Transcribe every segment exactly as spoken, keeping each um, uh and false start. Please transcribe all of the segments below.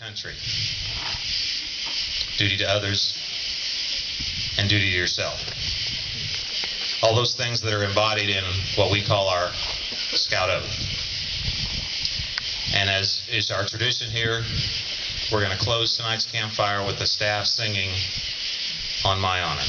country, duty to others, and duty to yourself. All those things that are embodied in what we call our Scout Oath. And as is our tradition here, we're going to close tonight's campfire with the staff singing "On My Honor."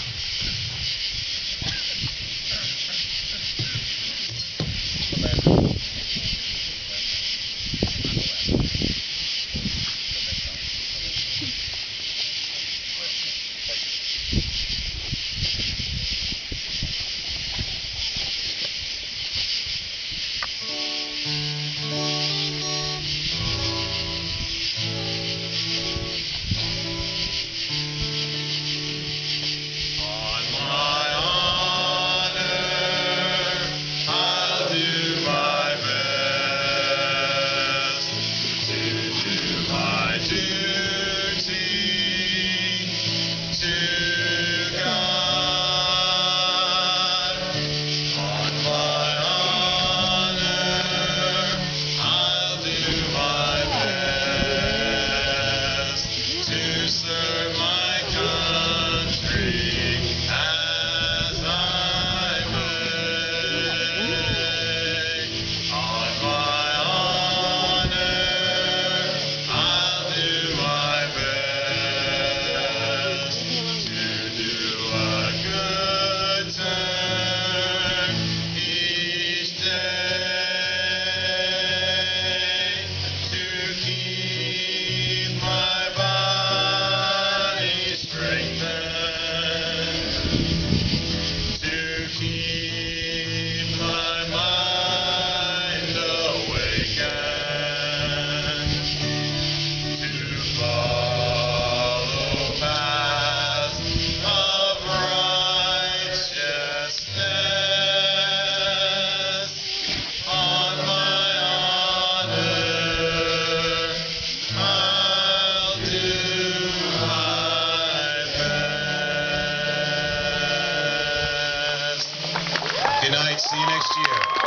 Good night. See you next year.